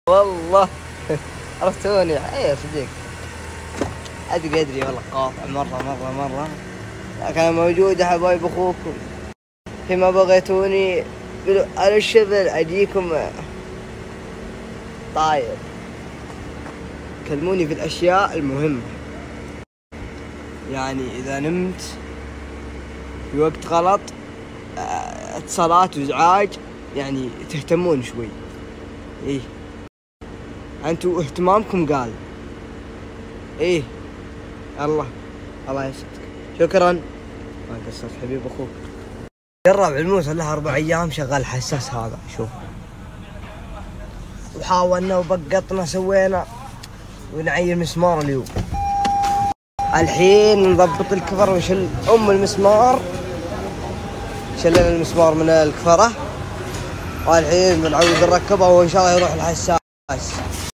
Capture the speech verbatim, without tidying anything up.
والله عرفتوني. اي صديق ادري ادري والله قاطع مرة مرة مرة، لكن انا موجود يا حبايب اخوكم فيما بغيتوني على الشبل اجيكم. طاير كلموني في الاشياء المهمة، يعني اذا نمت في وقت غلط اتصالات وازعاج يعني تهتمون شوي. ايه انتوا اهتمامكم قال. ايه الله الله يسعدك، شكرا ما قصرت حبيب اخوك. جرب علموس له اربع ايام شغال حساس هذا، شوف وحاولنا وبقطنا سوينا ونعير مسمار اليوم. الحين نضبط الكفر ونشل ام المسمار، شلنا المسمار من الكفره والحين بنعود نركبه وان شاء الله يروح الحساس.